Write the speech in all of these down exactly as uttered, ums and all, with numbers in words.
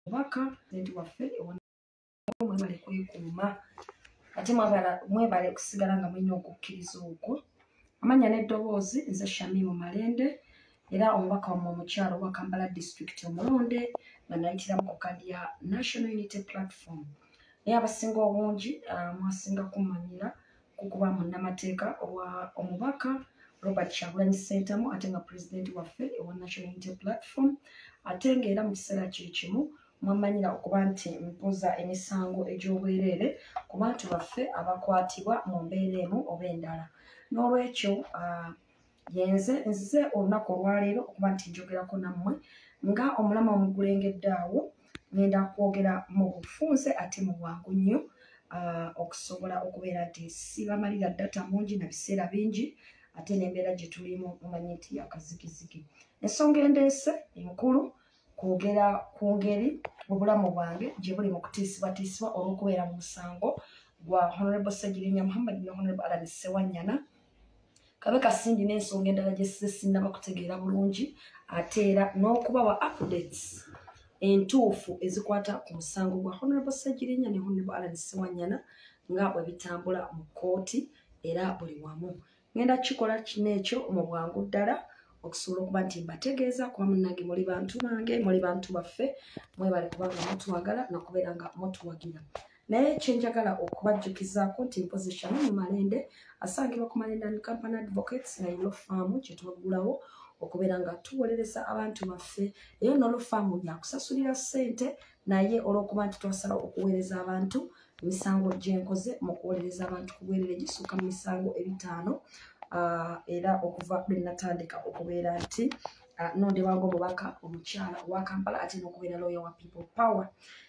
omubaka ndi waffe mwebale kwekuuma ate mwebale okusigala nga mulina okukkiriza okwo. Amanya n'eddoboozi nze Shamimu Malende era omubaka wammwe omukyalo wa Kampala District omulonde nga nayitira mu kadi ya National Unity Platform. Naye abasinga obungi mwasinga kumanyira kukuba munnamateeka owa omubaka Robert Kyagulanyi Ssentamu ate nga pulezidenti waffe ewa National Unity Platform ate ng'era mu kiseera kye kimu mwamanyira okuba nti mpoza emisango egy'obwereere ku bantu baffe abakwatibwa mu mbeera emu oba endala. N'olwekyo yenze nzize olunaku olwaleero okuba nti njogerako nammwe nga omulama omugulengedde awo ngenda kwogera mu bufunze ate mu bwangu nnyo okusobola okubeera nti sibamalira data mungi na biseera bingi ate n'embeera gye tulimu mumanyi nti yakazigizigi. Ensonga endeese enkulu kwogera ku ngeri obulamu bwange gye buli mu kutiisibwatiisibwa olw'okubeera mu musango gwa Honorable Ssegirinya Muhammad ne Honorable Allan Ssewanyana. Kabe kasindi n'ensonga endala gye sinnaba kutegeera bulungi ate era n'okubawa updates entuufu ezikwata ku musango gwa Honorable Ssegirinya ne Honorable Allan Ssewanyana nga bwe bitambula mu kkooti era buli wamu. Ngenda kikola kino ekyo mu bwangu ddala okusobola okuba nti mbategeeza kuba munnange muli bantu bange muli bantu baffe mwebale kubanga mutuwagala nokubeera nga mutuwagira. Naye kyenjagala okubajjukizaako nti mpozi Shamimu Malende asangibwa ku Malende and Company Advocates nga law firm kye twaggulawo okubeera nga tuwolereza abantu baffe eyo no law firm yakusasulira ssente naye olw'okuba nti twasalawo okuweereza abantu emisango gyenkoze mu kuwolereza abantu ku bwerere gisukka mu misango ebitaano era okuva lwe natandika okubeera nti nondebanga omubaka omukyala wa Kampala ate n'okubeera lawyer wa People Power.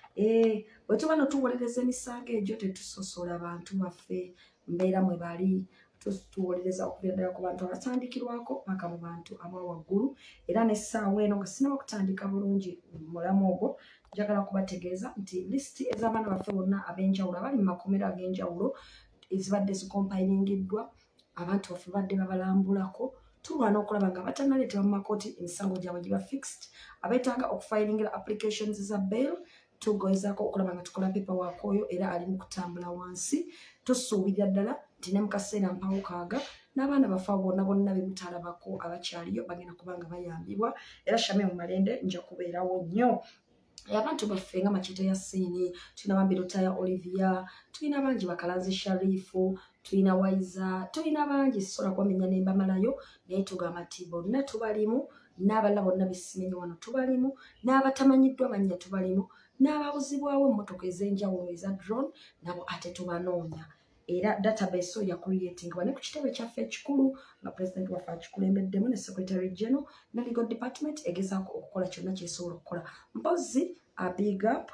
Bwe tuba notuwolereza emisango egyo tetusosola abantu baffe mbeera mwe bali tuwolereza okubeera ddala ku bantu abatandikirwako paka mu bantu abawaggulu era n'essaawa eno nga sinaba kutandika bulungi mulamu ogwo njagala kubategeeza nti lisiti ez'abaana baffe bonna ab'enjawulo abali mu makomero ag'enjawulo ezibadde zikompayiringiddwa abantu baffe badde babalambulako tulwana okulaba nga batannaleetebwa mu makooti emisango gyabwe giba fixed abeetaaga okufayiringira applications za bail tugezaako okulaba nga tukola paperwork oyo era ali mu kutambula wansi tusuubirira ddala nti ne mu kaseera mpawukaaga n'abaana baffe bonna bonna be mutalabako abakyaliyo bagenda kubanga bayambibwa era Shamimu Malende nja kubeerawo nnyo. Abantu baffe nga Makete ya Siini tulina Bambirota ya Olivia tulina bangi Bakalanzi Sharifu tulina Waiza tulina bangi sisobola kubamenya ne mbamalayo naye tugamba nti bonna tubalimu n'abalala bonna besimenye wano tubalimu n'abatamanyiddwa mannya tubalimu n'ababuzibwawo emmotoka ez'enjawulo eza drone nabo ate tubanoonya era database oyo yakuliyetingibwa ne ku kitebe kyaffe ekikulu nga pulezidenti waffe akikulembeddemu ne secretary general ne legal department egezaako okukola kyonna kyesobola okukola. Mpozi a big up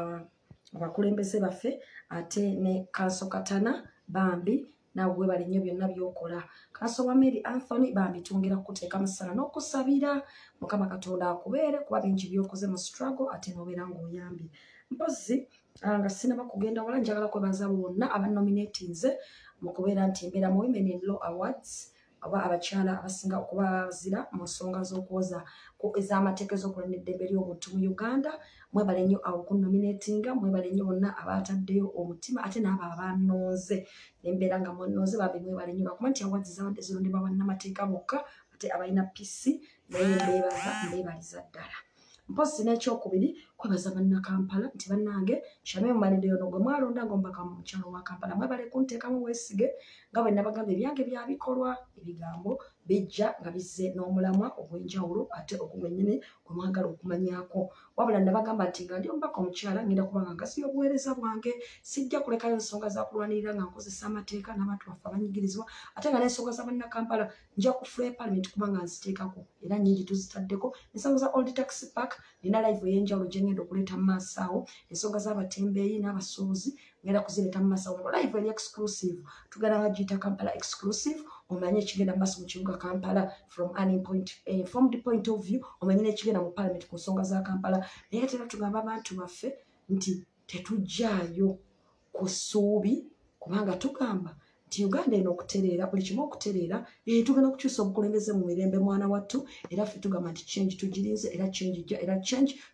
abakulembeze baffe ate ne Kanso Katana bambi nawe bali nnyo byonna by'okola. Kanso wa Mary Anthony bambi twongera kukuteeka musana n'okusabira Mukama Katonda akubeere kuba bingi by'okoze mu struggle ate n'obeera ng'oyambye. Mpozi nga sinaba kugenda wala njagala kwebaza bonna abanominatinze mu kubeera nti mbeera mu Women in Law Awards oba abakyala abasinga okuba bazira mu nsonga z'okwoza ez'amateeka ez'okulanira eddembe ly'obuntu mu Uganda. Mwebale nnyo awo kunominatinga mwebale nnyo bonna abataddeyo omutima ate n'abo abanooze nembeera nga munooze bambi mwebale nnyo lwakuba nti awards zabadde zirondebwa bannamateeka bokka ate abalina pisi naye mbeebaza mbeebaliza ddala. Mpozi n'ekyokubiri kwebaza bannakampala nti bannange Shamimu Malende yono gwe mwalonda ng'omubaka mu mukyalo wa Kampala mwebale kunteekamu weesige nga bwe nabagamba ebyange bya bikolwa ebigambo bijja nga bizze n'omulamwa ogw'enjawulo ate ogwennyini gwe mwagala okumanyaako wabula nabagamba nti nga ndi omubaka omukyala ngenda kuba nga ngasiya obuweereza bwange sijja kulekayo ensonga za kulwanirira nga nkozesa amateeka n'abantu baffe abanyigirizwa ate nga n'ensonga za bannakampala nja kufula parliament kuba nga nziteekako era nnyingi tuzitaddeko ensonga za old tax park nina live ey'enjawulo gye ngenda okuleeta mu maaso awo ensonga z'abatembeeyi n'abasuubuzi ngenda kuzireeta mu maaso awo live eri exclusive tugenda nga giyita Kampala exclusive omanye ekigenda mu maaso mu kibuga Kampala from an point informed point of view omanye n'ekigenda mu parliament ku nsonga za Kampala naye ate era tugamba abantu baffe nti tetujjaayo ku ssuubi kubanga tugamba nti Uganda eno okutereera buli kimu okutereera tugenda kukyusa obukulembeze mu mirembe mwana wattu era ffe tugamba nti change tugirinze era change ijja era change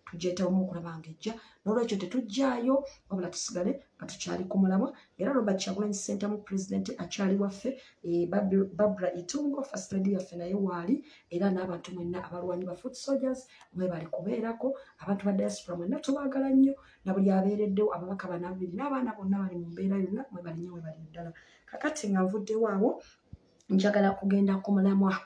tugyetamu okulaba ng'ejja n'olwekyo tetujjaayo wabula tusigale nga tukyali ku mulamwa era Robert Kyagulanyi Ssentamu pulezidenti akyali waffe Barbara Itungo first lady yaffe naye waali era n'abantu mwenna abalwanyi ba foot soldiers mwe bali kubeerako abantu ba diaspora mwenna tubaagala nnyo na buli abeereddewo ababaka bana abiri n'abaana bonna bali mu mbeera yonna mwe bali nnyo mwe bali ddala kakati nga nvuddewo awo njagala kugenda ku mulamwa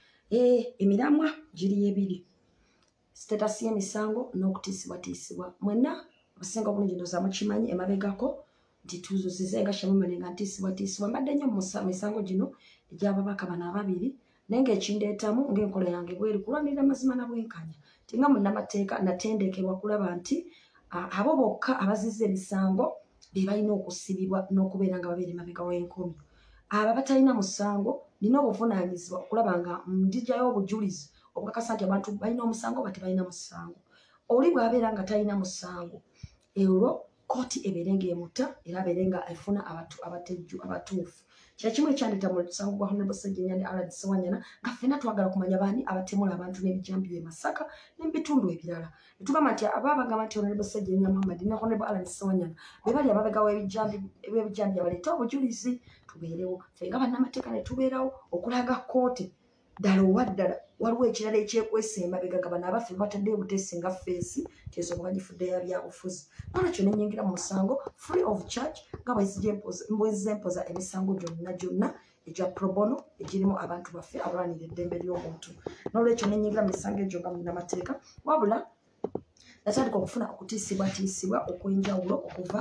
emiramwa giri ebiri status y'emisango n'okutiisibwatiisibwa mwenna abasinga obulungi ndowooza mukimanyi emabegako nti tuzuzize nga Shamumani nga ntiisibwatiisibwa mbadde nnyo mu misango gino egy'ababaka bano ababiri naye ng'ekindeetamu ng'enkola yange bweri kulwanirira mazima na bwenkanya tinga munnamateeka natendekebwa kulaba nti abo bokka abazizza emisango be balina okusibibwa n'okubeera nga babeera emabega w'enkomyo abo batalina musango nina obuvunaanyizibwa okulaba nga ndijayo obujulizi obukakasa nti abantu balina omusango oba tebalina musango oli bw'abeera nga talina musango olwo kooti ebeere ng'emutta era abeere nga efuna abatejju abatuufu kyekimu ekyandeeta mu musango gwa Honorable Ssejjennya ne Alad Ssewanyana nga ffenna twagala kumanya baani abatemula abantu n'ebijambi bye Masaka n'ebitundu ebirala ne tugamba nti aba bagamba nti Honorable Ssejjennya Muhammad ne Honorable Alad Ssewanyana be bali ababega w'ebijambi abaleeta obujulizi tubeerewo ffe nga bannamateeka ne tubeerawo okulaga kooti ddala owa ddala waliwo ekirala ekyekwesa emabega nga bano abaffe bataddeyo buteesi nga feesi kyezo bwagifudde ya byabufuzi nolwekyo nenyingira mu musango free of charge nga bwezempoza emisango gyonna gyonna egya probono egirimu abantu baffe abalwanira eddembe ly'omuntu nolwekyo nenyingira mu misango egyo nga munnamateeka wabula natandika okufuna okutiisibwatiisibwa okw'enjawulo okuva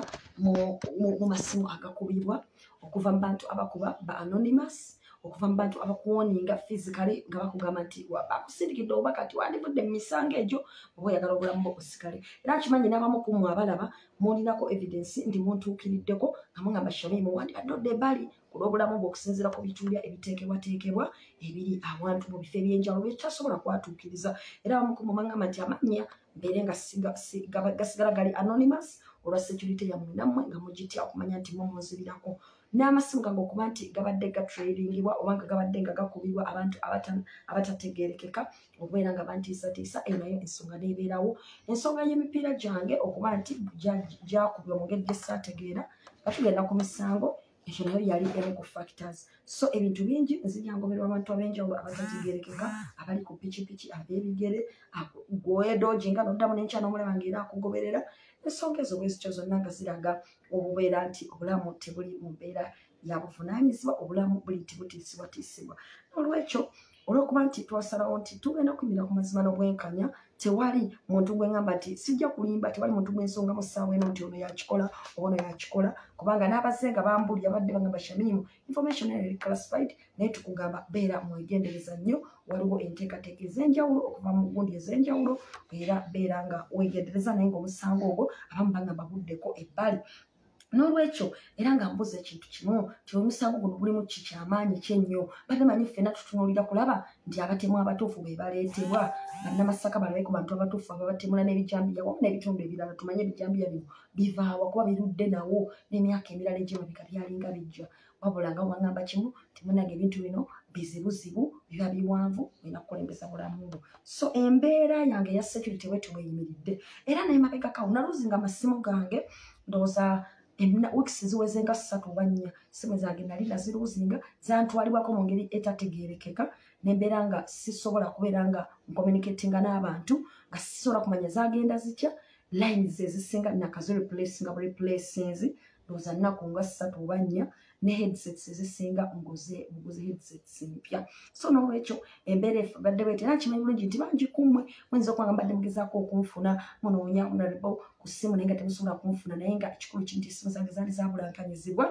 mu masimu agakubibwa okuva mu bantu abakuba ba anonymous okuva mu bantu abakuwoninga physically nga bakugamba nti bakusindikidde obubaka nti wandivudde mu misango egyo oba oyagala obulamu bwo busigale era nkimanyi n'abamu ku mmwe abalaba mulinako evidence ndi muntuukiriddeko nga mugamba Shamimu wandibadde odde ebbali ku lw'obulamu bwe okusinziira ku bituulya ebiteekebwateekebwa ebiri awantu mu bifo ebyenjawulo byekyasobola kwatuukiriza era abamu ku mmwe bagamba nti amannya mbeere nga gasigala gali anonymous olwa security yammwe nammwe nga mugitya okumanya nti mwe muzibirako n'amasimu gange okuba nti gabadde gatradingibwa oba nga gabadde nga gakubibwa abantu abatategeerekeka okubeera nga bantiisatiisa eyo nayo ensonga neebeerawo ensonga y'emipiira gyange okuba nti gyakubibwa mu ngeri gye saategeera nga tugenda ku misango ekyo nayo yali emu ku factors so ebintu bingi nziryangoberwa abantu ab'enjawulo abatategeerekeka abali ku pikipiki ab'ebigere gwedoji nga noddamu n'enkya n'omulaba ng'era akugoberera ensonga ezo bwezityo zonna nga ziraga obubeera nti obulamu tebuli mu mbeera ya buvunaanyizibwa obulamu buli nti butiisibwatiisibwa olwekyo olw'okuba nti twasalawo nti tugenda kuyimira ku mazima n'obwenkanya tewali muntu gweŋŋamba nti sijja kulimba tewali muntu gw'ensonga mu ssaawa eno nti ono yakikola oba ono yakikola kubanga n'abazze nga bambulya badde bagamba Shamimu information eri classified naye tukugamba beera mwegendereza nnyo waliwo enteekateeka ez'enjawulo okuva mu gundi ez'enjawulo era beera nga wegendereza naye ng'omusango ogwo abamu bagamba buddeko ebbali n'olwekyo era nga mbuza ekintu kimu ti omusango guno gulimu ki kyamaanyi kyennyo badde manyi ffenna tutunuulira kulaba nti abatemu abatuufu be baleetebwa bannamasaka balabe ku bantu abatuufu ababatemula n'ebijambiya wamu n'ebitundu ebirala tumanye ebijambiya bino bivaawa kuba birudde nawo n'emyaka emirala egy'emabega byalinga bijja wabula nga wagamba kimu timunaga ebintu bino bizibuzibu biba biwanvu olina kukulembeza bulamu bwo so embeera yange eya security bwe tubweyimiridde era n'emabegakawo naluzi nga amasimu gange ndowooza weeks ziweze nga ssatu oba nnya simu zange nali naziruuzinga zantwalibwako mu ngeri etategeerekeka nembeera nga sisobola kubeera nga nkomunikatinga n'abantu nga sisobola kumanya zagenda zitya lines ezisinga nakazireplace nga bureplaces ndowooza nnaku nga ssatu oba nnya ne headsets ezisinga nguze nguze headsets mpya so n'olwekyo embeera badde bwete era nkimanyi bulungi nti bangi kummwe muyinza okuba nga mbadde mugezaako okunfuna munoonya honorable ku ssimu naye nga temusobola kunfuna naye nga ekikulu kinti essimu zange zaali zabulankanyizibwa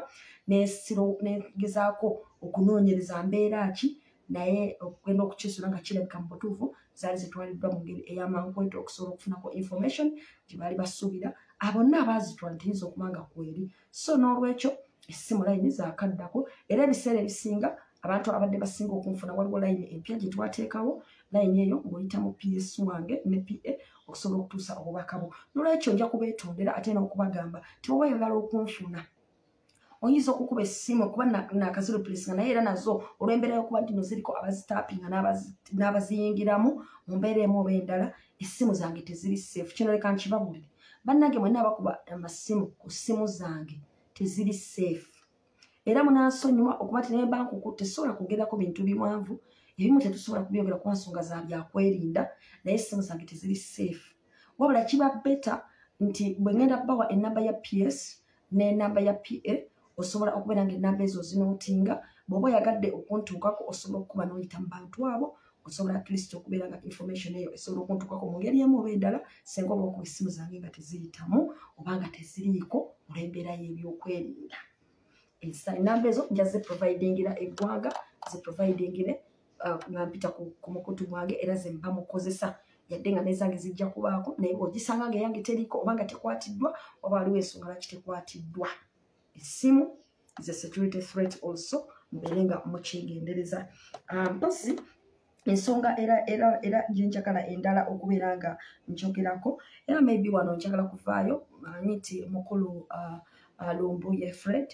negezaako okunoonyereza mbeera ki naye okugenda okukisula nga kirabika mu butuufu zaali zitwaliddwa mu ngeri ey'amankwete okusobola okufunako information gye baali basuubira abonna abaazitwala teyinza okuba nga kweri so n'olwekyo essimu layini zaakaddako era ebiseera ebisinga abantu abadde basinga okunfuna waliwo layini empya gye twateekawo layini eyo ng'oyita mu P S wange ne P A okusobola okutuusa obubaka bwo n'olwekyo nja kubeetondera ate n'okubagamba tiwoba oyagala okunfuna oyinza okukuba essimu kuba nakazireplace nga naye era nazo olw'embeera y'okuba ddino ziriko abazitaapinga n'abaziyingiramu mu mbeera emu oba endala essimu zange teziri safe kino leka nkibabulire bannange mwenna abakuba amasimu ku ssimu zange teziri safe era munansonyiwa okuba ti naye bankuku tesobola kugerako bintu biwanvu ebimu tetusobola kubyogera ku nsonga za byakwerinda naye essimu zange teziri safe wabula kiba beta nti bwe ngenda bawa enamba ya P S n'enamba ya P A osobola okubeera nga enamba ezo zinootinga bw'oba oyagadde okuntuukako osobola okuba n'oyita mu bantu abo osobola at least okubeera nga information eyo esobola okuntuukako mu ngeri emu oba endala singa oba okuba essimu zange nga teziyitamu oba nga teziriiko olw'embeera y'ebyokwerinda enamba ezo nja ziprovidingira eggwanga ziprovidingire nga mpita ku mukutu gwange era ze mba mukozesa yadde nga nezange zijja kubaako naye ogisanga nga eyange teriiko oba nga tekwatiddwa oba waliwo ensonga lwaki tekwatiddwa essimu is a security threat also mbeere nga mukyegendereza mpozi ensonga era era era gyenjagala endala okubeera nga njogerako era maybe wano njagala kuvaayo manyi nti mukulu Lumbuye Fred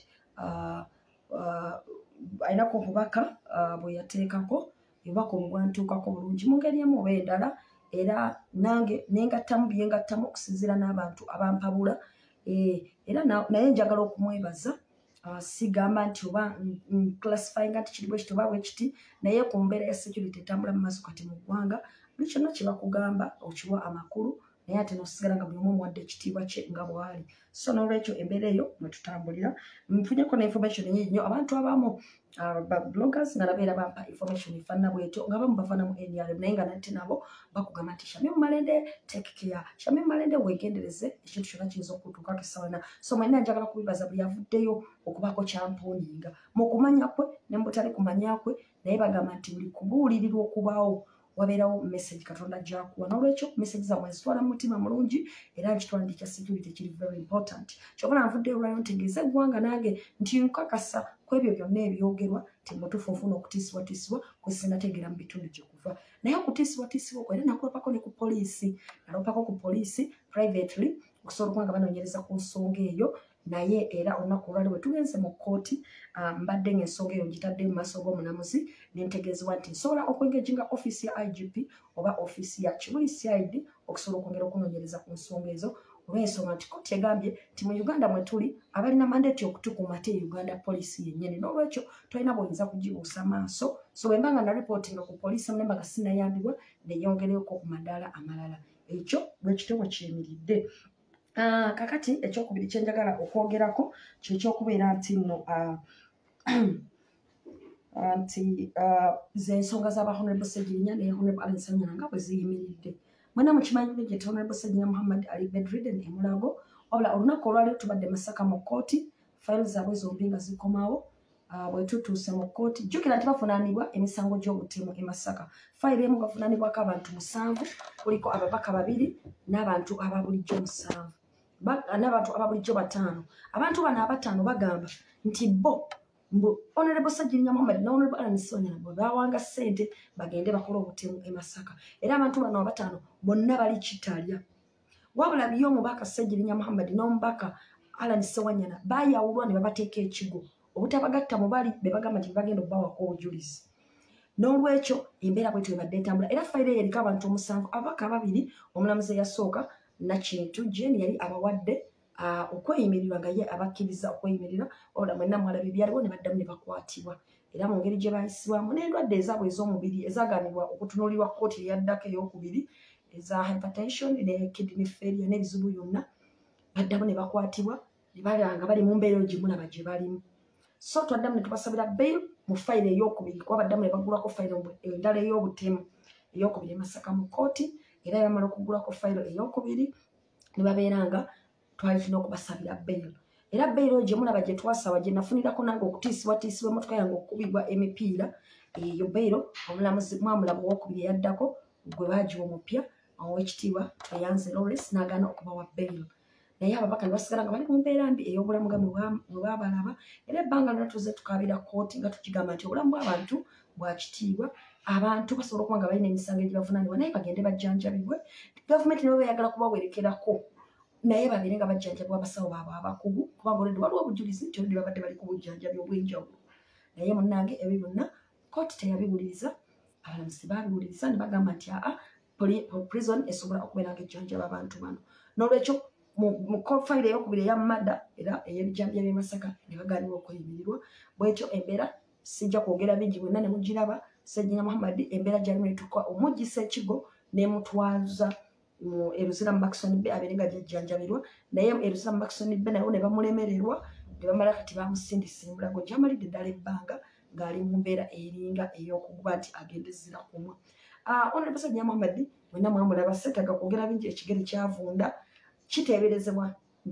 ayinako obubaka bwe yateekako obubaka obugwantuukako bulungi mu ngeri emu oba endala era nange nengattamu byengattamu okusinziira n'abantu abampabula era naye njagala okumwebaza sigamba nti oba classifyinga nti kiri bwe kiti oba bwe kiti naye ku mbeera ya security etambula mu maaso kati mu ggwanga buli kyonna kye bakugamba okiwa amakulu naye ate n'osigala nga buli omu omuwadde ekitiibwa kye nga bw'ali so n'olwekyo embeera eyo mwe tutambulira nfunyeko ne information nyingi nnyo abantu abamu bloggers nga nabeera bampa information efaanana bwetyo nga bamu bavaanamu N R M naye nga nate nabo bakugamba nti Shamim Malende take care Shamim Malende weegendereze ekintu kyonna kiyinza okutuukako essaawa ena so mwenna njagala kubibaza buli avuddeyo okubaako kyampuuninga mu kumanya kwe ne mu butali kumanya kwe naye bagamba nti buli kubuulirirwa okubaawo wabeerawo message katonda gyakuwa n'olwekyo message zammwe nzitwala mu mutima mulungi era nkitwala ndi kya security kiri very important kyokka nvuddeyo olwayo ntegeeza eggwanga nange nti nkakasa ku ebyo byonna ebyogerwa ti mutuufu nfuna okutiisibwatiisibwa kwe sinnategeera mu bitundu gye kuva naye okutiisibwatiisibwa okwo era nakulopako ne ku poliisi nalopako ku poliisi privately okusobola okuba nga banoonyereza ku nsonga eyo naye era olunaku olwali bwe tugenze mu kkooti mbadde ng'ensonga eyo ngitadde mu maaso g'omulamuzi nentegeezebwa nti nsobola okwengeginga ofiisi ya I G P oba ofiisi ya Kibuli C I D okusobola okwongera okunoonyereza ku nsonga ezo olw'ensonga nti kkooti egambye nti mu Uganda mwe tuli abalina mandeeti okutukuuma ate Uganda poliisi yennyini n'olwekyo tolina bw'oyinza kugibuusa maaso so bwe mba nga naripootinga ku poliisi munemba nga sinnayambibwa neyongereko ku madaala amalala ekyo bwe kitabo kyemiridde kakati ekyokubiri kyenjagala okwogerako kyekyokubeera nti nno nti ze ensonga z'aba Honorable Ssegirinya ne Honorable Allen Ssenyana nga bwe ziyimiridde mwena mukimanyi bulungi Honorable Ssegirinya Muhammad Ali bedridden e Mulago wabula olunaku olwali tubadde Masaka mu kkooti fayiro zaabwe zombi nga zikomawo bwe tutuuse mu kkooti jjukira nti bavunaanibwa emisango gy'obutemu e Masaka fayiro emu bavunaanibwako abantu musanvu kuliko ababaka babiri n'abantu aba bulijjo musanvu n'abantu aba bulijjo bataano abantu bano abataano bagamba nti bo mbu Honorable Ssegirinya Muhammad ne Honorable Allen Ssenyana bwe bawanga ssente bagende bakole obutemu e Masaka era abantu bano abataano bonna bali Kitalya wabula byo omubaka Ssegirinya Muhammad n'omubaka Allen Ssenyana bayawulwa ne babateeka ekigo obutabagatta mu bali be bagamba nti bagenda okubawako obujulizi n'olwekyo embeera bwetyo ebadde etambula era fayiro eyo eriko abantu omusanvu ababaka babiri omulamuzi eyasooka Nakintu Jane yali abawadde okweyimirirwa nga ye abakkiriza okweyimirira wabula mwenna mwalabye byaliwo ne baddamu ne bakwatibwa era mu ngeri gye bayisibwamu n'endwadde ezaabwe ez'omubiri ezaaganibwa okutunuulirwa kkooti eyaddako ey'okubiri eza hypertension ne kidney failure n'ebizibu byonna baddamu ne bakwatibwa ne balanga bali mu mbeera gye mulaba gye balimu so twaddamu ne tubasabira bail mu fayiro ey'okubiri kuba baddamu ne bagulako fayiro endala ey'obutemu ey'okubiri e Masaka mu kkooti era yamala okugulako fayiro ey'okubiri ne babeera nga twali tulina okubasabira bail era bail gye mulaba gye twasaba gye nafunirako nange okutiisibwatiisibwa emmotoka yange okukubibwa emipiira eyo bail omulamuzi mwamulaba owokubiri eyaddako gwe baagiwa omupya ow'ekitiibwa Tweyanze Lawrence n'agaana okubawa bail naye ababaka ne basigala nga bali mu mbeera mbi ey'obulamu nga mwe baabalaba era ebbanga lyonna tuze tukaabira kkooti nga tukigamba nti obulamu bw'abantu bwa kitiibwa abantu basobola okuba nga balina emisango egibavunaanibwa naye bagende bajjanjabibwe gavumenti nibo beeyagala kubawerekerako naye babeere nga bajjanjabibwa abasawo baabwe abakugu kubanga olwedde waliwo obujulizi nti olwedde babadde bali ku bujjanjabi obw'enjawulo naye munnange ebyo byonna kkooti teyabiwuliriza abalamuzi baabiwuliriza ne bagamba nti aa prison esobola okubeera nga ejjanjaba abantu bano n'olwekyo mu kofaire eyokubiri eya mada era ey'ebijjambya by'e Masaka ne bagaanibwa okweyimirirwa bw'etyo embeera sijja kwogera bingi bwenna ne mugiraba Sseginya Muhammad embeera gyalimu etuuka omugisa ekigo n'emutwaza mu Eruzira Maxon Bay abeere nga gyajjanjabirwa naye Eruzira Maxon Bay nayo ne bamulemererwa ne bamala kati bamusindisa emulago gyamalidde ddala ebbanga ng'ali mu mbeera eringa ey'okuguba nti agenda ezira kumwa. Honorable Sseginya Muhammad mwenna mwamulaba seetaga kwogera bingi ekigere kyavunda kiteeberezebwa nti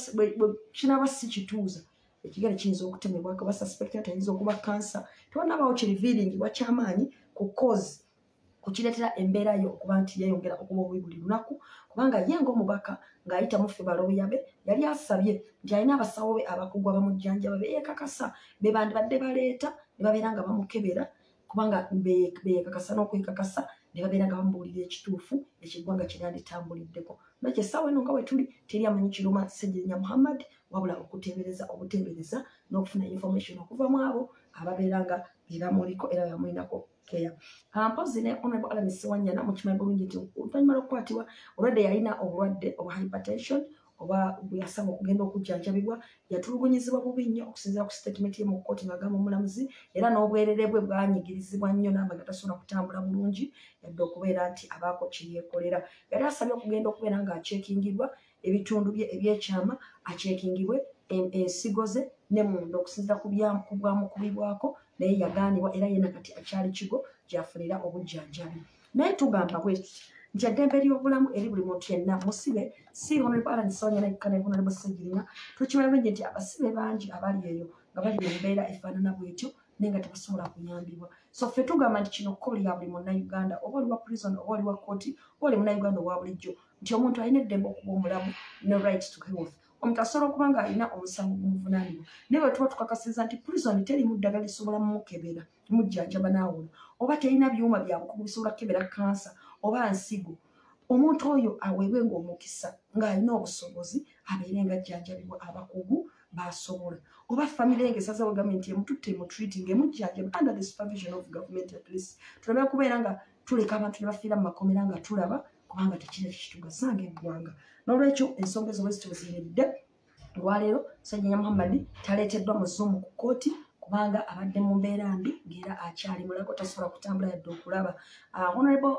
kinaba si kituuza ekigere kiyinza okutemebwa kuba suspected ayinza okuba kansa tewanabawo kiriviiringibwa kyamaanyi ku cause kukireetera embeera yo okuba nti yeeyongera okuba obubi buli lunaku kubanga ye ng'omubaka ng'ayita mu ffe balobuyabe yali asabye nti alina abasawo be abakugu abamujjanjaba beyeekakasa be bandibadde baleeta ne babeera nga bamukebera kubanga beyeekakasa n'okwekakasa ne babeera nga bamubuulira ekituufu ekiggwanga kiryanditambuliddeko nakyo essaawa eno nga bwe tuli teri amanyi kiruma Sseginya Muhammad wabula okuteebereza obuteebereza n'okufuna information okuva mu abo ababeera nga bebamuliko era bamulinako keya mpozi ne Honorable Allan Ssewanyana mukimanyi bulungi nti oluvannyuma lw'okukwatibwa olwadde yalina obulwadde obwa hypertension oba bwe yasaba okugenda okujjanjabibwa yatulugunyizibwa bubi nnyo okusinziira ku statement ye mu kkooti ng'agamba omulamuzi era n'obwerere bwe bwanyigirizibwa nnyo n'aba nga tasobola kutambula bulungi yadde okubeera nti abaako kyeyeekolera yali asabye okugenda okubeera ng'akyekingibwa ebitundu bye ebyekyama akyekingibwe ensigo ze ne munda okusinziira ku bwamukubibwako naye yagaanibwa era yena kati akyali kigo gyafunira obujjanjabi naye tugamba bwe nti eddembe ly'obulamu eri buli muntu yenna musibe si Honorable Allan Ssewanyana yekka ne Honorable Ssegirinnya tukimanyi bulungi nti abasibe bangi abali eyo nga bali mu mbeera efaanana bwetyo naye nga tebasobola kuyambibwa so ffe tugamba nti kino kko lya buli munnayuganda oba oli wa prison oba oli wa kooti oba oli munnayuganda owa bulijjo nti omuntu alina eddembe okuba omulamu ne right to health omuntu asobola okuba nga alina omusango gumuvunaanibwa naye bwe tuba tukakasiza nti prison terimu ddagala lisobola mumukebera mujjanjaba naawona oba terina byuma byabukugu bisobola kukebera kansa oba nsigo omuntu oyo aweebwe ng'omukisa ng'alina obusobozi abeere nga ajjanjabibwa abakugu basobola oba famire ng'esazeewo gavumenti emututte emutreating emujjanjaba under the supervision of government at least tulabe kubeera nga tuleka abantu ne bafiira mu makomera nga tulaba kubanga tekina kikitugasa ng'eggwanga n'olwekyo ensonga ezo bwe zituziiridde olwaleero Sseginya Muhammad taleeteddwa mu Zoom ku kkooti kubanga abadde mu mbeera mbi ng'era akyali mulago tasobola kutambula yadde okulaba Honorable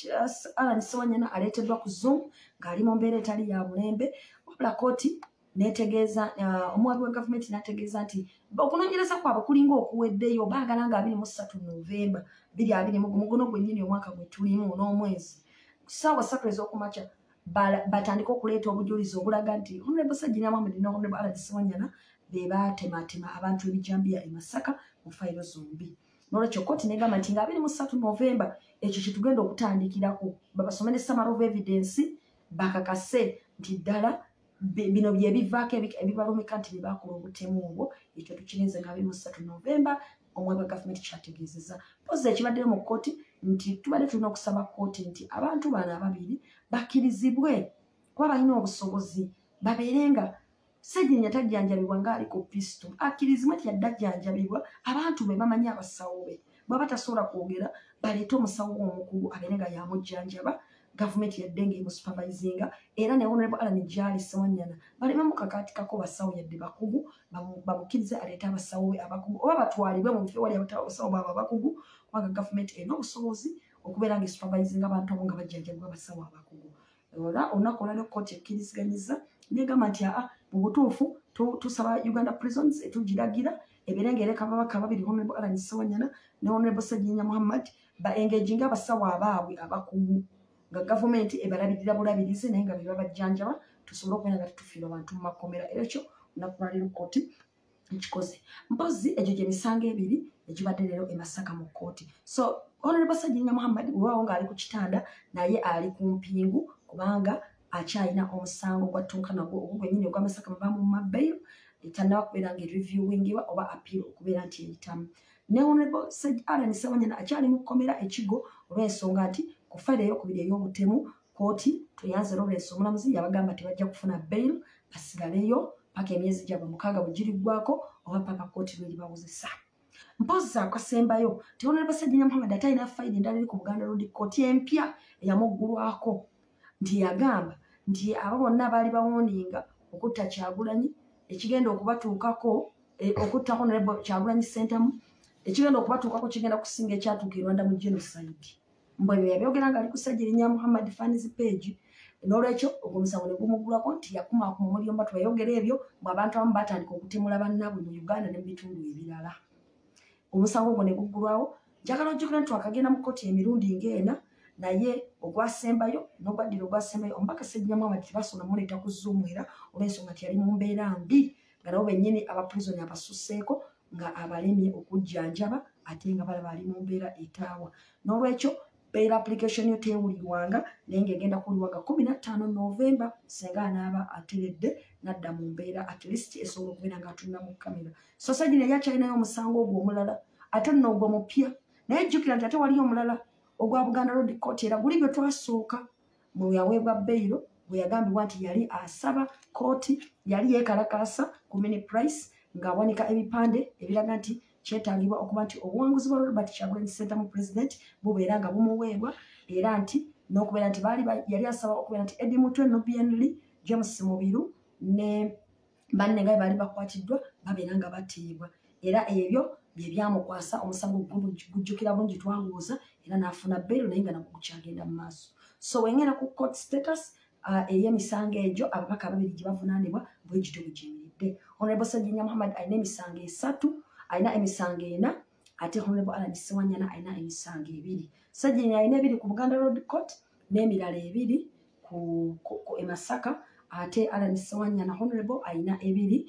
Allan Ssewanyana aleeteddwa ku Zoom ng'ali mu mbeera etali ya mulembe wabula kkooti netegeeza omuwabi wa gavumenti n'ategeeza nti okunoonyereza kwabwe kulinga okuweddeyo baagala nga abiri mu ssatu Novemba biri abiri mu guno gwennyini omwaka gwe tulimu n'omwezi ssaawa ssatu ez'okumakya batandika okuleeta obujulizi obulaga nti Honorable Sseginya Muhammad ne Honorable Allan Ssewanyana be baatematema abantu ebijambiya e Masaka mu fayiro zombi n'olwekyo kkooti negamba nti nga abiri mu ssatu Novemba ekyo kye tugenda okutandikirako babasomere summary of evidence bakakase nti ddala bino bye bivaako ebibalumika nti bye baakola obutemu obwo ekyo tukirinze nga abiri mu ssatu Novemba omwaka gavumenti kyategeezezza pozi ekibaddeyo mu kkooti nti tubadde tulina okusaba kkooti nti abantu bano ababiri bakkirizibwe kuba balina obusobozi babeere nga Ssegirinnya tajjanjabibwa ng'ali ku pisto akkirizibwe nti yadde ajjanjabibwa abantu be bamanyi abasawo be bw'aba tasobola kwogera baleete omusawo omukugu abeere nga yamujjanjaba gavumenti yadde ng'emusupervisinga era ne Honorable Allan Ssewanyana baleme mukakaatikako basawo yadde bakugu bamukkirize aleete abasawo be abakugu oba batwalibwe mu bifo wali abasawo baabo abakugu kubanga gavumenti erina obusobozi okubeera ng'esupervisinga abantu abo nga bajjanjabibwa abasawo abakugu era olunaku olwaliro kkooti ekkiriziganyiza negamba nti aa mu butuufu tusaba Uganda Prisons etugiragira ebeere ng'ereka ababaka babiri Honorable Allan Ssewanyana ne Honorable Sseginya Muhammad ba engaging abasawo abaabwe abakugu nga gavumenti ebalabirira bulabirizi naye nga be babajjanjaba tusobole okubeera nga tetufiirwa abantu mu makomera era ekyo olunaku lwaliro kkooti ekikoze mpozi egyo gye misango ebiri egibadde leero e Masaka mu kkooti so Honorable Sseginya Muhammad bwewaawo ng'ali ku kitanda naye ali ku mpingu kubanga akyalina omusango gwa ttunka nagwo ogwo gwennyini ogwa Masaka mwe bamumma bail etannaba kubeera ng'ereviewingibwa oba appeal okubeera nti eyitamu ne Honorable Allan Ssewanyana akyali mu kkomera ekigo olw'ensonga nti ku fayiro ey'okubiri ey'obutemu kkooti tuyanze Lawrence omulamuzi yabagamba tebajja kufuna bail basigaleyo paka emyezi gyabwe mukaaga bwe giriggwako oba paka kkooti lwe libawozesa mpozi akasembayo Honorable Ssegirinnya Muhammad atayina fayidi endala eri ku Buganda Road Court empya eyamuggulwako nti yagamba nti abo bonna baali bawoninga okutta Kyagulanyi ekigenda okubatuukako okutta Honorable Kyagulanyi Ssentamu ekigenda okubatuukako kigenda kusinga ekyatuuka e Rwanda mu genocide mbwe ebyo yabyogera nga ali ku Ssegirinnya Muhammad fans page n'olwekyo ogwo omusango ne gumuggulwako nti yakumaakuma omuliyomba twayogera ebyo bwe abantu abamu batandika okutemula bannaabwe mu Uganda ne mu bitundu ebirala omusango ogwo ne guggulwawo njagala ojjukira nti twakagenda mu kkooti emirundi ng'ena naye ogwasembayo n'ogwaddira ogwasembayo omubaka Ssegirinnya Muhammad tebasobola muleeta ku Zoom era olw'ensonga nti yali mu mbeera mbi nga nabo bennyini abaprisoni abasusseeko nga abalemye okujjanjaba ate nga balaba ali mu mbeera etaawa n'olwekyo bail application yo teewulirwanga naye ng'egenda kuwulirwanga kumi na ttaano Novemba singa anaaba ateredde n'adda mu mbeera at least esobola okubeera ng'atunula mu kamera so Ssegirinnya yali akyalinayo omusango ogwo omulala ate nno ogwo mupya naye jjukira nti ate waliyo omulala ogwa Buganda Road Court era guli gwe twasooka mu yaweebwa beyiro bwe yagambibwa nti yali asaba kooti yali yeekalakaasa ku mini price ng'awanika ebipande ebiraga nti kyetaagibwa okuba nti obuwanguzi bwa Robert Kyagulanyi Ssentamu president bubeera nga bumuweebwa era nti n'okubeera nti baali yali asaba okubeera nti Eddie Mutwe Nubian Lee James Mubiru ne banne nga baali bakwatiddwa babeera nga bateebwa era ebyo bye byamukwasa omusango gujjukira bungi twanguuza era n'afuna beyiro naye nga nagwo gukyagenda mu maaso so wengera ku court status ey'emisango egyo ababaka ababiri gye bavunaanibwa bwe gityo bwe giyimiridde Honorable Ssegirinnya Muhammad alina emisango esatu alina emisango ena ate Honorable Allan Ssewanyana alina emisango ebiri Ssegirinnya alina ebiri ku Buganda Road Court n'emirala ebiri ku e Masaka ate Allan Ssewanyana Honorable alina ebiri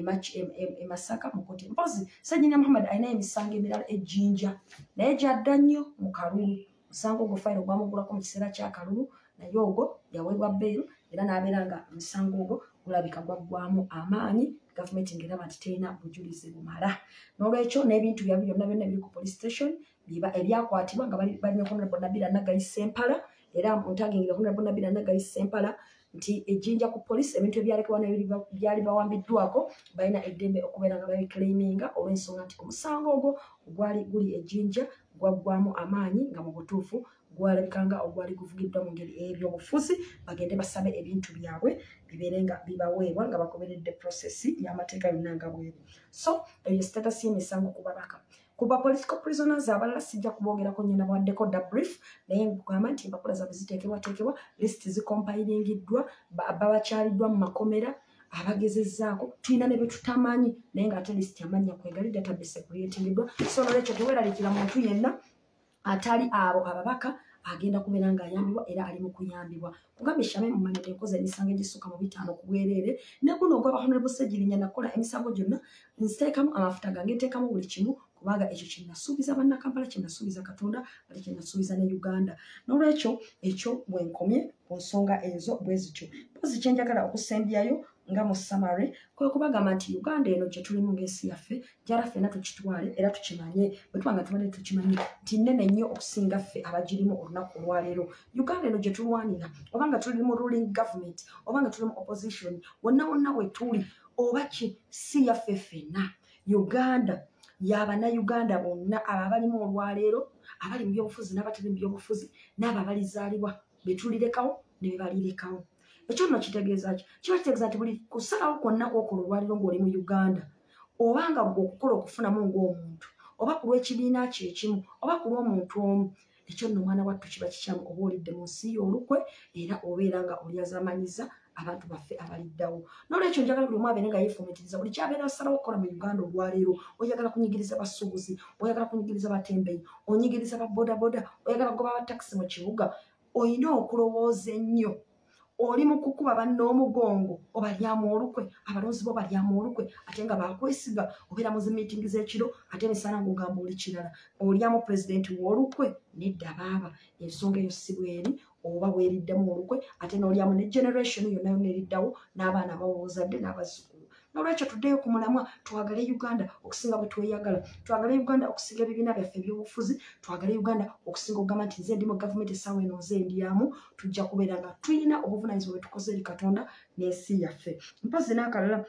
e Masaka mu kkooti mpozi Ssegirinnya Muhammad alina emisango emirala ejjinja naye gy'adda nnyo mu kalulu musango ogwo fayiro gwamuggulako mu kiseera kya kalulu naye ogwo yaweebwa beyiro era n'abeera nga omusango ogwo gulabika gwaggwamu amaanyi gavumenti ng'eraba nti terina bujulizi bumala n'olwekyo n'ebintu byabyo byonna byonna biri ku police station ebyakwatibwa nga balina Honorable Nabila Naggayi Ssempala era ontagingira Honorable Nabila Naggayi Ssempala nti ejjinja ku police ebintu ebyalekebwa byali bawambiddwako balina eddembe okubeera nga babiclaiminga olw'ensonga nti omusango ogwo ogwali guli ejjinja gwaggwamu amaanyi nga mu butuufu gwalabika nga ogwali guvugiddwa mu ngeri ebyobufuzi bagende basabe ebintu byabwe bibeere nga bibaweebwa nga bagoberedde prosesi y'amateeka yonna nga bweri so eyo status y'emisango ku babaka kuba political prisoners abalala sijja kubogerako nnyo nabawaddeko da brief naye nkugamba nti empapula zaabwe ziteekebwateekebwa list zikompayiringiddwa babakyaliddwa mu makomera abagezezzaako tulina ne betutamanyi naye ng'ate list amannya kwegali database creatingiddwa so nolwekyo teweeralikira muntu yenna atali abo ababaka agenda kubeera ng'ayambibwa era ali mu kuyambibwa kugamba eshame mumanyire enkoza emisango egisukka mu bitaano ku bwereere ne guno ogwaba Honorable Ssegirinnya nakola emisango gyonna nziteekamu amafuta gange nteekamu buli kimu kubanga ekyo kye nasuubiza bannakampala kye nasuubiza Katonda ate kye nasuubiza ne Uganda n'olwekyo ekyo bwenkomye ku nsonga ezo bwe zityo mpozi kye njagala okusembyayo nga mu summary kwe kubagamba nti Uganda eno gye tulimu ng'ensi yaffe gyala ffenna tukitwale era tukimanye bwe tubanga tubadde tukimanye nti nnene nnyo okusinga ffe abagirimu olunaku olwaleero Uganda eno gye tulwanira oba nga tuli mu ruling government oba nga tuli mu opposition wonna wonna we tuli oba ki si yaffe ffenna Uganda y'abannayuganda bonna abo abalimu olwaleero abali mu byobufuzi n'abatali mu byobufuzi n'abo abalizaalibwa be tulirekawo ne be balirekawo ekyo nno kitegeeza ki kiba kitegeeza nti buli kusalawo kwonna kwokola olwaliro ng'oli mu Uganda obanga gwe okukola okufunamu ng'omuntu oba ku lw'ekibiina kye ekimu oba ku lw'omuntu omu ekyo nno omwana wattu kiba kikyamu oba olidde mu nsi y'olukwe era obeera nga olyazamanyiza abantu baffe abaliddawo n'olwekyo njagala buli omu abeere nga yeefumitiriza buli kyabeera asalawo okukola mu Uganda olwaleero oyagala kunyigiriza basuubuzi oyagala kunyigiriza batembeyi onyigiriza babodaboda oyagala kugoba abatakisi mu kibuga olina okulowooza ennyo oli mu kukuba banne omugongo obalyamu olukwe abalonzi bo balyamu olukwe ate nga bakwesiga obeera mu zi meeting z'ekiro ate emisana ng'ogamba oli kirala olyamu pulezidenti w'olukwe nedda baaba ensonga eyo si bweri oba bweriddemu olukwe ate n'olyamu ne generation yonna yonna eriddawo n'abaana bawozadde n'abazzukulu n'olwekyo tuddeyo ku mulamwa twagale Uganda okusinga bwe tweyagala twagale Uganda okusinga ebibiina byaffe ebyobufuzi twagale Uganda okusinga okugamba nti nze ndi mu gavumenti essaawa eno nze ndyamu tujja kubeera nga tulina obuvunaanyizibwa bwe tukoze eri Katonda n'ensi yaffe mpozi n'akalala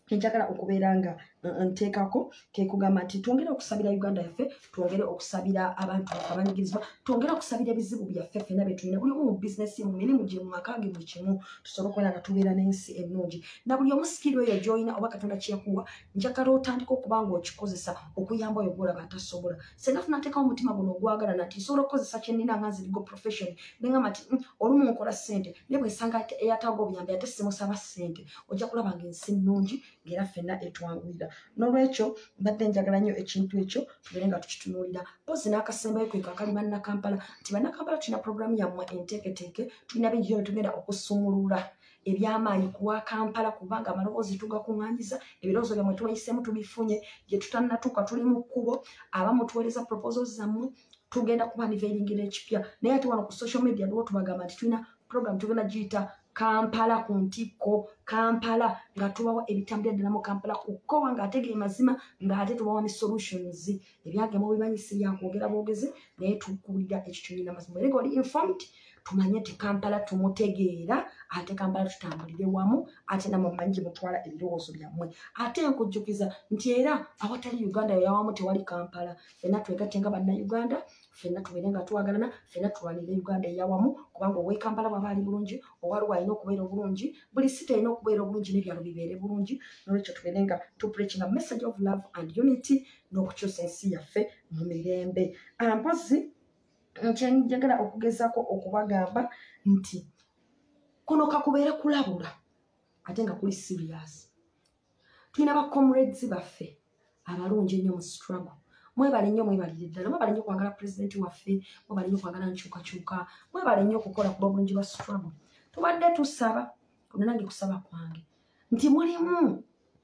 Njagala okubeera nga nteekako ke kugamba nti twongere okusabira Uganda yaffe, twongere okusabira abantu abanyigirizibwa, twongere okusabira ebizibu byaffe ffenna bye tulina, buli omu mu bizinesi ye, mu mirimu gye, mu maka ge, buli kimu, tusobole okubeera nga tubeera n'ensi ennungi. Na buli omu sikiri eyo gy'olina oba Katonda kye yakuwa, njagala otandika okuba ng'okikozesa okuyamba oyo gw'olaba atasobola. Singa tunateekawo omutima guno ogwagala nti nsobola okukozesa kye nnina nga nzirigo profession, ne ngamba nti olumu nkola ssente, naye bw'esanga eyataaga obuyambi ate simusaba ssente, ojja kulaba ng'ensi nnungi ng'era ffenna etwanguyira. N'olwekyo mbadde njagala nnyo ekintu ekyo tubeere nga tukitunuulira. Mpozi n'akasembayo kwe kakali bannakampala nti bannakampala tulina puroguramu yammwe enteeketeeke, tulina bingi byo tugenda okusumulula ebyamaanyi kuwa Kampala kubanga amaloboozi tugakuŋŋaanyiza, ebirowoozo byammwe tubayiseemu tubifunye, gye tutannatuuka tuli mu kkubo, abamu tuweereza proposals zammwe, tugenda kuba niveiringira ekipya. Naye ate wano ku social media niwo tubagamba nti tulina program tugenda giyita Kampala ku ntikko, Kampala nga tubawa ebitambulira ddala mu Kampala kukowa ng'ate ge mazima ng'ate tubawa ne solutions. Ebyange mubimanyi si byakwogera bwogezi, naye tukuulira ekitunira amazima. Era ng'oli informed, tumanye nti Kampala tumutegeera, ate Kampala tutambulire wamu, ate namwe mumanyi gye mutwala ebirowoozo byammwe. Ate nkujjukiza nti era awatali Uganda yawamu tewali Kampala. Ffenna twegatte nga bannayuganda, ffenna tubeere nga twagalana, ffenna tulwanire Uganda eyawamu, kubanga ow'e Kampala bw'aba ali bulungi, owaliwo alina okubeera obulungi, buli site alina okubeera obulungi n'ebyalo bibeere bulungi. N'olwekyo tubeere nga tupreachinga message of love and unity n'okukyusa ensi yaffe mu mirembe. Mpozi nkyenjagala okugezaako okubagamba nti kuno kakubeere kulabula ate nga kuli serious. Tulina ba comrades baffe abalungi ennyo mu struggle. Mwebale nnyo, mwebalire ddala, mwebale nnyo okwagala pulezidenti waffe, mwebale nnyo okwagala nkyukakyuka, mwebale nnyo okukola ku bwobulungi bwa struggle. Tubadde tusaba, nange kusaba kwange, nti mulimu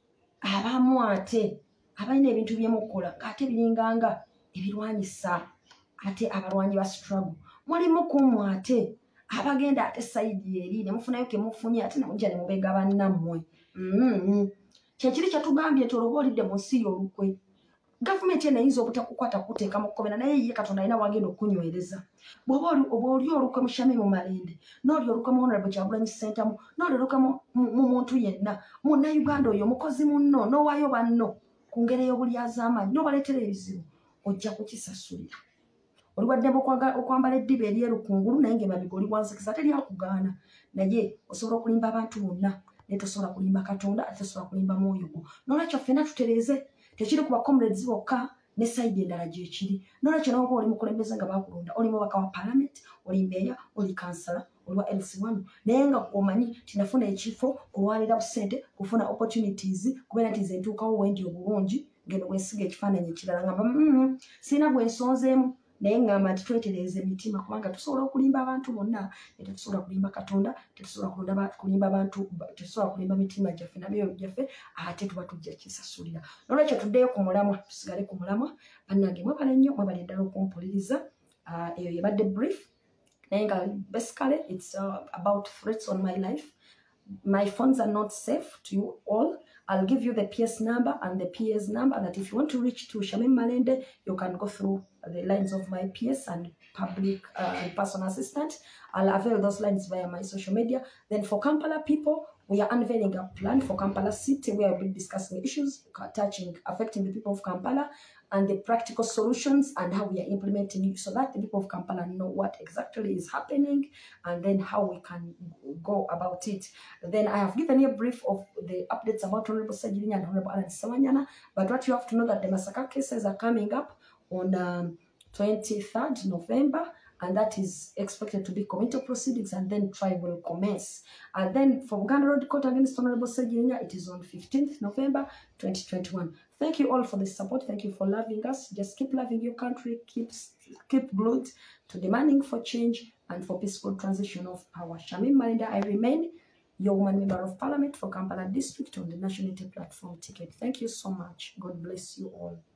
abamu ate abalina ebintu byemukola ng'ate biringanga ebirwanyisa ate abalwanyi ba struggle. Mulimu kumu ate abagenda ate sayidi eri ne mufunayo ke mufunye ate namujja ne mubega bannammwe. Kyekiri kyetugambye nti olwoba olidde mu nsi y'olukwe, gavumenti eno eyinza obutakukwata kuteeka mu kkobera, naye ye Katonda alina wagenda okunywereza. Bw'oba oli olukwe mu Shamim Malende, n'oli olukwe mu Honorable Kyagulanyi Ssentamu, n'oli olukwe mu muntu yenna, munnayuganda oyo mukozi munno, n'owaayo banno ku ngeri ey'obulyaz'amaanyi, n'obaleetera ebizibu, ojja kukisasulira. Oli waddemu okwambala eddiba eryeru kungulu naye ng'emabega oli wansikisa teryakugaana, naye osobola okulimba abantu bonna, naye tosobola kulimba Katonda, ate tosobola kulimba mwoyo gwo. N'olwekyo ffenna tutereeze, tekiri ku bacomrades bokka ne sayidi endala gyekiri. N'olwekyo n'oba oli mukulembeze nga bakulonda, oli mubaka wa parliament, oli mmeeya, oli kansala, oli wa L C one, naye nga omanyi tinafuna ekifo kulwanira busente, kufuna opportunities, kubeera nti nze ntuukawo wendi obulungi, ngeno bwensiga ekifaananyi ekirala ngamba sirina gwe nsonzeemu, naye ngamba nti twetereeza emitima kubanga tusobola okulimba abantu bonna, naye tetusobola kulimba Katonda, tetusobola kulimba abantu, tetusobola kulimba mitima gyaffe nabyoyo gyaffe, ate tuba tujja kisasulira. N'olwekyo tuddeyo ku mulamwa, tusigale ku mulamwa. Bannange mwebale nnyo, mwebale ddala okumpuliriza. Eyo yebadde brief, naye nga basically it's uh, about threats on my life. My phones are not safe to you all. I'll give you the P S number and the P A's number that if you want to reach to Shamim Malende, you can go through the lines of my P S and public uh, and personal assistant. I'll avail those lines via my social media. Then for Kampala people, we are unveiling a plan for Kampala City where we'll be discussing issues touching, affecting the people of Kampala and the practical solutions and how we are implementing it so that the people of Kampala know what exactly is happening and then how we can go about it. Then I have given you a brief of the updates about Honorable Sajirinya and Honorable Alan Sawanyana, but what you have to know that the massacre cases are coming up on um, twenty-third November, and that is expected to be committal proceedings, and then trial will commence. And then for Uganda Road Court against Honorable Sajirinya, it is on fifteenth November twenty twenty-one. Thank you all for the support. Thank you for loving us. Just keep loving your country. Keep, keep glued to demanding for change and for peaceful transition of power. Shamim Malende, I remain your woman member of parliament for Kampala District on the National Unity Platform ticket. Thank you so much. God bless you all.